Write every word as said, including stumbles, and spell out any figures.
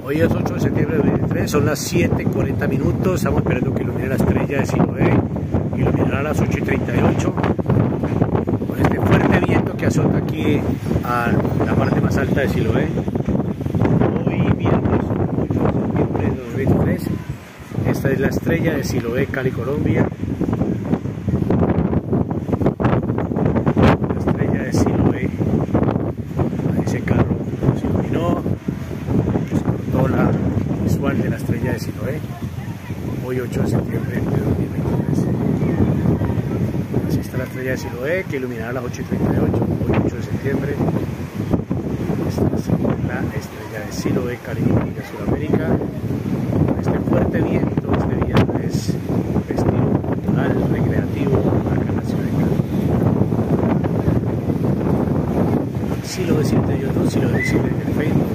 Hoy es ocho de septiembre de dos mil veintitrés, son las siete y cuarenta minutos, estamos esperando que ilumine la estrella de Siloé, iluminará a las ocho y treinta y ocho, con este fuerte viento que azota aquí a la parte más alta de Siloé. Hoy viernes ocho de septiembre de dos mil veintitrés, esta es la estrella de Siloé, Cali, Colombia. La estrella de Siloé, ese carro se iluminó. La visual de la estrella de Siloé, hoy ocho de septiembre de dos mil veintitrés. Así está la estrella de Siloé, que iluminará a las ocho y treinta y ocho, hoy ocho de septiembre. Esta es la estrella de Siloé, Cali, Sudamérica. Este fuerte viento, este viernes festivo, cultural, recreativo, acá en la ciudad de Cali. Siloé siete y otro, Siloé siete en el Facebook.